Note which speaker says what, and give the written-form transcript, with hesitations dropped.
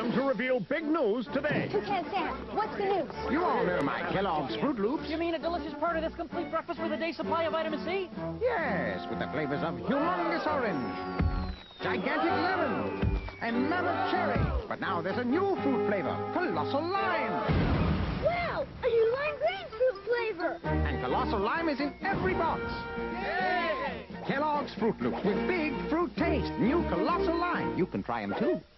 Speaker 1: Sam to reveal big news today.
Speaker 2: Toucan Sam, what's the news?
Speaker 3: You all know my Kellogg's Froot Loops.
Speaker 4: You mean a delicious part of this complete breakfast with a day's supply of vitamin C?
Speaker 3: Yes, with the flavors of humongous orange, gigantic lemon, and mammoth cherry. But now there's a new fruit flavor, Colossal Lime.
Speaker 2: Wow, a new lime grapefruit flavor.
Speaker 3: And Colossal Lime is in every box.
Speaker 2: Yay!
Speaker 3: Kellogg's Froot Loops with big fruit taste. New Colossal Lime. You can try them too.